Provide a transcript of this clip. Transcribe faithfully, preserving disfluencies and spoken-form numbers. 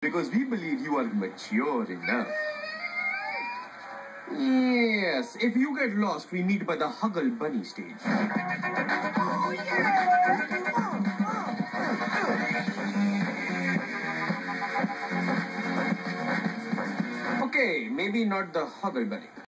Because we believe you are mature enough. Yes, if you get lost, we meet by the Huggle Bunny stage. Oh, yeah! Okay, maybe not the Huggle Bunny.